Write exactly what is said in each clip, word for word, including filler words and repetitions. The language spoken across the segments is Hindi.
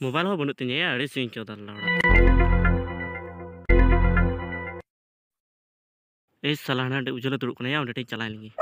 मोबाइल हो बनut tinya ya ada sing coba laura eh salah na de ujala turuk kena ya udah tik jalan lagi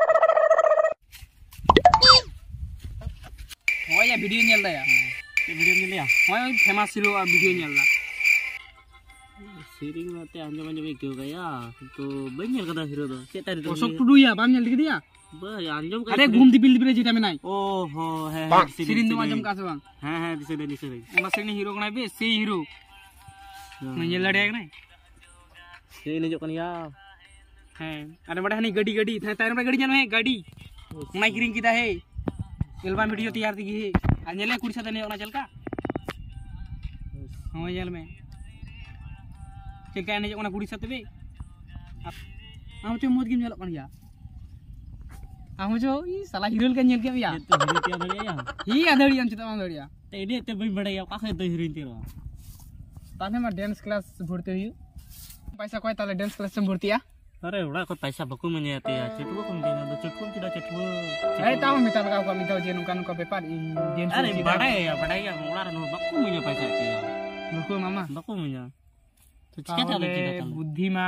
oh ya video nyel dah ya video nyel ya oh famous hero video nyel dah sering nanti anjam anjam itu kayak itu banyak kata hero tuh cek tadi tuh osok tuh ya bam nyel dikit ya bah anjam ada gum di bil bil cerita menai oh ho he sirin tuh anjam kasih bang he he di sini di sini masih ini hero kena be si hero nyel ada yang naik ini juga ya है अरे बड़ा नहीं गड़ी गड़ी था तार में गड़ी जानो है गाड़ी नाइक रिंग किदा है एल्बम वीडियो तैयार दी है अंजले कुड़ी साथे नहीं होना चल का हां जेल में चल का नहीं ओना कुड़ी साथे बे हम जो मोद गेम चलक या हम जो ई साला हीरोल का नेल के या तो हीरो क्या बढ़िया या ही आधड़ी हम चिता बढ़िया एडे ते बई बढ़िया का है तो हीरोइन तेरो ताने में डांस क्लास भर्ती हुई पैसा कोई ताले डांस क्लास में भर्ती या अरे उड़ा को पैसा बकु menyati ya cetu ko mungkin ada cetu tidak cetu eh tahu minta kau kau minta je nukan kau pepat in अरे बड़ा है या बड़ा ya ular no बकु punya पैसा itu ya बकु मामा बकु punya तो क्या चले kita बुद्धि मा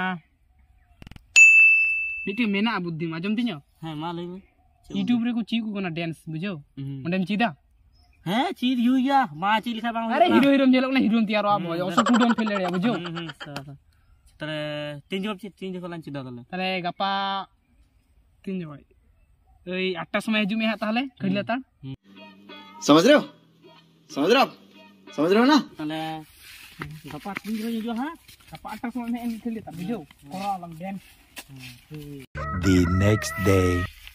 itu mena बुद्धि मा जम तिnya हां मालूम YouTube रे को चीकू कोना डांस बुझो ओंडेम चीदा हैं चीद यू या मा ची लिखा बांग अरे हीरो हीरो जेलक ना हीरो तियारो अब ओसो टूडम फेल रे बुझो तरे तीन जब तीन जब लांच दा तले तले गपा तीन जब ओई आठ समय हजू में ताहले खइला ता समझ रहे हो समझ रहे हो समझ रहे हो ना तले गपा तीन जब जो हां गपा आठ समय में इन खइला ता बुझो कोरा लंग dance The next day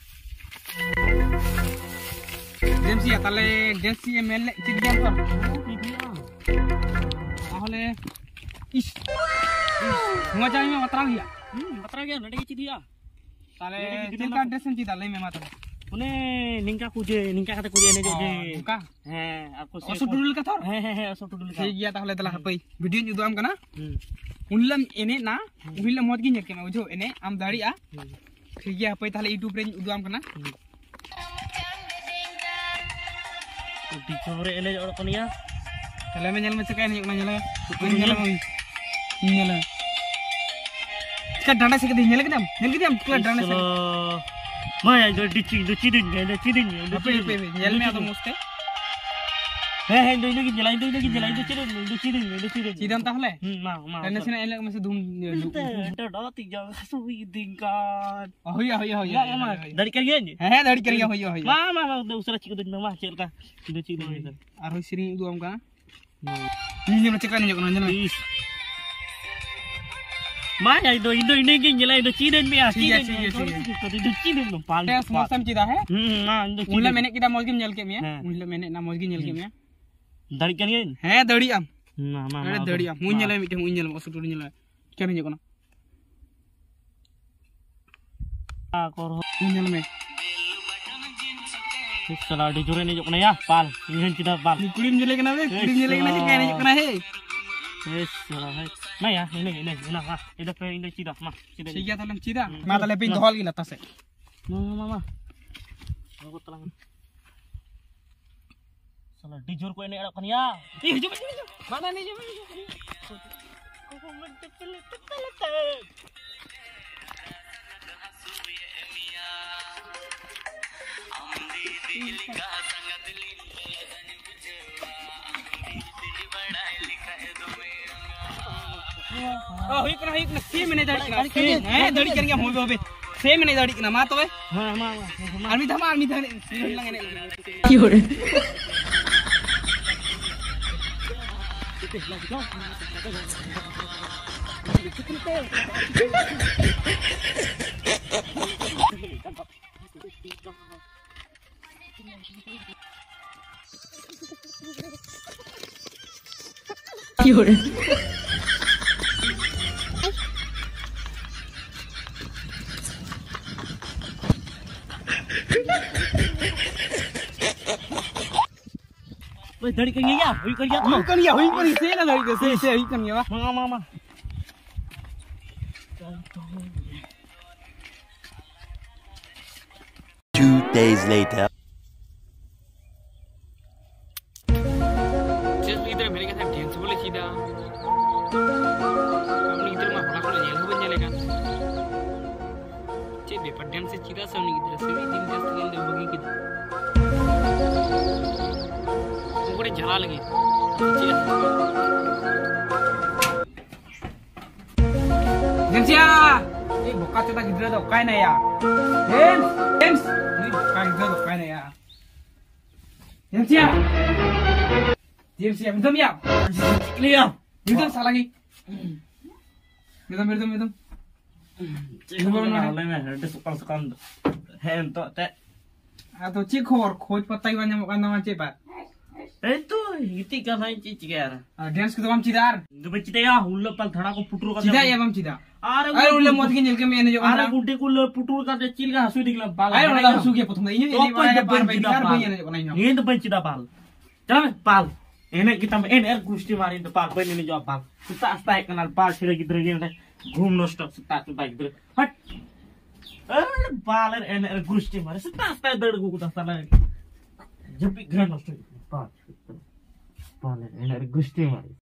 James या तले डांस ये मेले चिदियान तो ताहले इस ngajar ini matra ya hmm matra ya nade ci dia tale tilka dresen ci dalai me matra une ningka kuje ningka kata kuje ne je ka he aku oso dudul ka thor he he he oso dudul ka ठीक गया ताहले तला हपई वीडियो जुदो आम कना उनलम एने ना उहिल मत गी नेके बुझो एने आम दाड़ी आ ठीक गया हपई ताहले YouTube रे जुदो आम कना बिचोरे एने जड़ कोनिया तले में nyel में चकाय नहीं nyel nyel nyel का डांडा से के nyel के दम nyel के दम पूरा डांडा से माया जो डिची डिची दिन ने डिची दिन ने पे पे nyel में आ तो मुस्ते हे हे दो लगी जलाई दो लगी जलाई दो चिरे डिची दिन ने डिची दिन चिदम ताहले मा मा एने से एले में से धूम तो डोती जा सुई दिंकान होया होया होया dari kalian है दाड़ी करिया होया होया मा मा मा दूसरा चिको दिन मा चल का डिची दिन ने और होई श्री दो आम का nyel में चकाय नहीं जकना nyel Mana itu itu ini gini lah itu ciden biasa ciden ciden itu ciden dong paling tes mosam cida है nah itu उनले मैंने किदा मौज के nyel के में उनले मैंने ना मौज के nyel के में dari kalian है दड़ी आम nah mama अरे दड़ी आम मुन nyel मिटे मुन nyel मसु टुडी nyel क्या नहीं जकना आ करो मुन nyel में इस साला डिजोरे नहीं जकना या पाल ini cida पाल कुड़ी nyel के ना बे कुड़ी nyel के ना क्या नहीं जकना है Yes, salah. Nah ya, ini ini ini mah. Itu pe ini cida mah. Cida. ठीक है तले cida मा तले पे धोल गिला तसे Mama mama. Aku telang. Salah dijur ko ini ada kan ya. Ih, jom jom. mana nih jom Kau mendek pelet pelet. oh hik na hik na se mene dadi na se है दड़ी करिया हो बे से मने दड़ी ना मा तो बे हां मा आर्मी धमा आर्मी धने लंगने Fiore. Fiore. Woi, dari kalian ya, woi kalian. हुई कनिया हुई कनी से ना दड़ी से से हुई कनिया वा Mama mama. Two days later. Cik दिन जस्ट गेल दे बगी किदा उगड़े झला लगी जेमसिया ए बोका चोदा गिद्रा दो काय ना या जेम्स जेम्स ni बोका गिद्रा दो काय ना या जेमसिया जेमसिया मिदम या क्लियर मिदम साला की मिदम मिदम मिदम Coba mana lagi ada suka suka hand to teh. atau cik khor khoj patai ban nyamuk kan nama cik pak Itu itu kan aja ciker. dance kita bam cidar Gak cita ya, ulah pal thara ko putur ka. cida ya bam cida Are ayo ulah mot ki nyel ke mene jo are gudde ko putur ka de cil ka hasu dikla bal. ayo ulah hasu ke prothom ini ini bara par bai cidar bai ene jo kana ini Ini bai cida pal. Jangan pal. Ini kita ini er gusti mari to pal bai ini jo pal. Kita asta kenal pal sire gidre gini घूम नष्ट सुता तो बाइक दर हट अरे बालर एन एर गुष्टी मारे सुता सुता दड़ गु कुता साला जब भी घर नष्ट पाल बालर एन एर गुष्टी मारे